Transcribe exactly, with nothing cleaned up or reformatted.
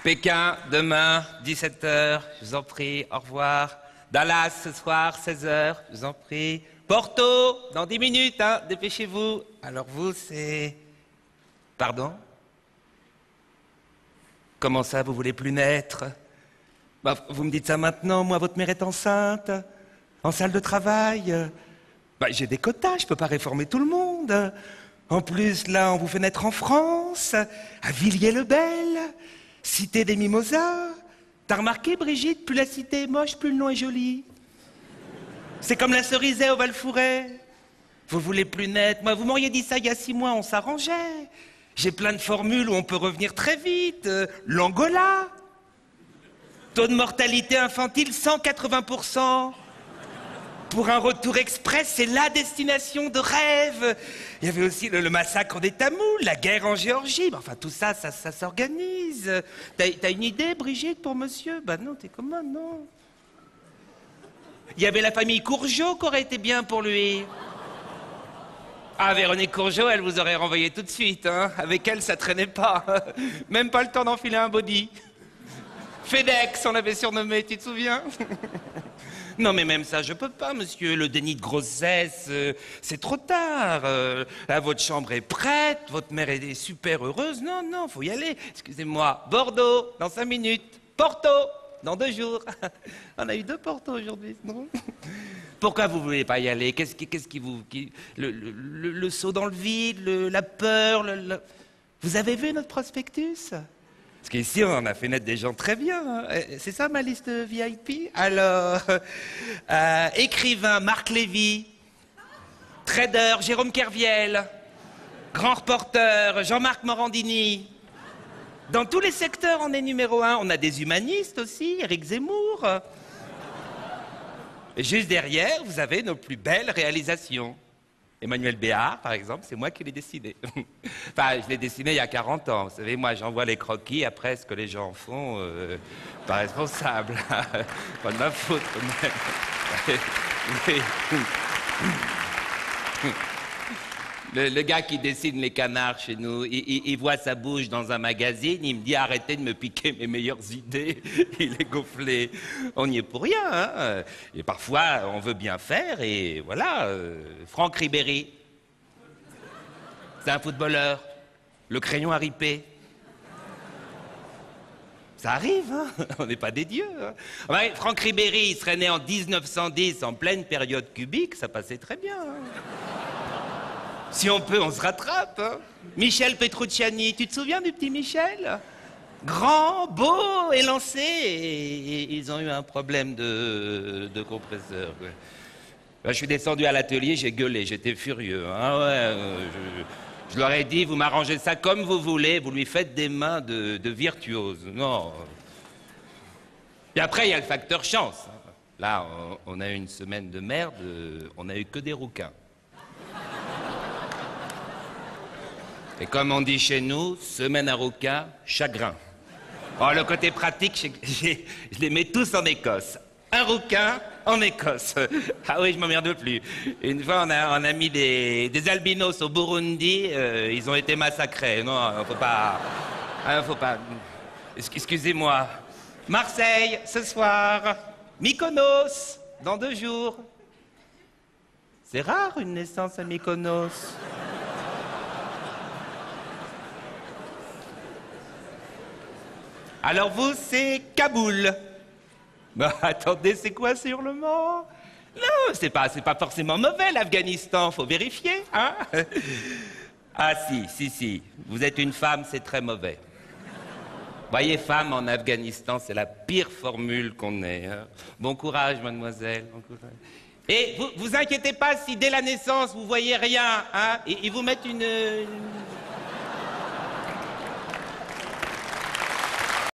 Pékin, demain, dix-sept heures, je vous en prie, au revoir. Dallas, ce soir, seize heures, je vous en prie. Porto, dans dix minutes, hein, dépêchez-vous. Alors vous, c'est... Pardon? Comment ça, vous voulez plus naître? Bah, vous me dites ça maintenant, moi, votre mère est enceinte, en salle de travail. Bah, j'ai des quotas, je peux pas réformer tout le monde. En plus, là, on vous fait naître en France, à Villiers-le-Bel, cité des Mimosas. T'as remarqué, Brigitte, plus la cité est moche, plus le nom est joli. C'est comme la Cerisay au Val-Fouret. Vous voulez plus naître? Moi, vous m'auriez dit ça il y a six mois, on s'arrangeait. J'ai plein de formules où on peut revenir très vite. Euh, L'Angola. Taux de mortalité infantile, cent quatre-vingts pour cent. Pour un retour express, c'est la destination de rêve. Il y avait aussi le, le massacre des Tamouls, la guerre en Géorgie. Enfin, tout ça, ça, ça s'organise. T'as, t'as une idée, Brigitte, pour monsieur? Bah non, t'es comment, non? Il y avait la famille Courgeot qui aurait été bien pour lui. Ah, Véronique Courgeot, elle vous aurait renvoyé tout de suite, hein. Avec elle, ça traînait pas. Même pas le temps d'enfiler un body. FedEx, on l'avait surnommé, tu te souviens? Non, mais même ça, je peux pas, monsieur. Le déni de grossesse, euh, c'est trop tard. Euh, là, votre chambre est prête, votre mère est super heureuse. Non, non, faut y aller. Excusez-moi. Bordeaux, dans cinq minutes. Porto, dans deux jours. On a eu deux Porto aujourd'hui, non? Pourquoi vous voulez pas y aller? Qu'est-ce qui, qu'est-ce qui vous... Qui, le, le, le, le saut dans le vide, le, la peur, le, le... Vous avez vu notre prospectus? Parce qu'ici, on en a fait naître des gens très bien. Hein. C'est ça, ma liste V I P? Alors, euh, écrivain, Marc Lévy. Trader, Jérôme Kerviel. Grand reporter, Jean-Marc Morandini. Dans tous les secteurs, on est numéro un. On a des humanistes aussi, Éric Zemmour. Et juste derrière, vous avez nos plus belles réalisations. Emmanuel Béard, par exemple, c'est moi qui l'ai dessiné. Enfin, je l'ai dessiné il y a quarante ans. Vous savez, moi, j'envoie les croquis. Après, ce que les gens font, euh, pas responsable. Pas de ma faute, quand même. Le, le gars qui dessine les canards chez nous, il, il, il voit sa bouche dans un magazine, il me dit arrêtez de me piquer mes meilleures idées, il est gonflé. On n'y est pour rien, hein. Et parfois, on veut bien faire, et voilà. Euh, Franck Ribéry, c'est un footballeur, le crayon à ripé. Ça arrive, hein. On n'est pas des dieux. Hein. Ouais, Franck Ribéry, il serait né en mille neuf cent dix, en pleine période cubique, ça passait très bien. Hein. Si on peut, on se rattrape. Hein. Michel Petrucciani, tu te souviens du petit Michel? Grand, beau, élancé, et, et ils ont eu un problème de, de compresseur. Ouais. Ben, je suis descendu à l'atelier, j'ai gueulé, j'étais furieux. Hein, ouais, euh, je, je leur ai dit, vous m'arrangez ça comme vous voulez, vous lui faites des mains de, de virtuose. Non. Et après, il y a le facteur chance. Là, on, on a eu une semaine de merde, on a eu que des rouquins. Et comme on dit chez nous, semaine à rouquin, chagrin. Oh, le côté pratique, j'ai, je les mets tous en Écosse. Un rouquin en Écosse. Ah oui, je m'emmerde plus. Une fois, on a, on a mis des, des albinos au Burundi, euh, ils ont été massacrés. Non, faut pas... Ah, faut pas... Excusez-moi. Marseille, ce soir. Mykonos, dans deux jours. C'est rare, une naissance à Mykonos. Alors vous, c'est Kaboul. Bah, attendez, c'est quoi ce hurlement? Non, c'est pas, c'est pas forcément mauvais, l'Afghanistan, faut vérifier, hein? Ah si, si, si, vous êtes une femme, c'est très mauvais. Voyez, femme en Afghanistan, c'est la pire formule qu'on ait. Hein? Bon courage, mademoiselle. Bon courage. Et vous, vous inquiétez pas si dès la naissance, vous voyez rien, hein? Ils vous mettent une... une...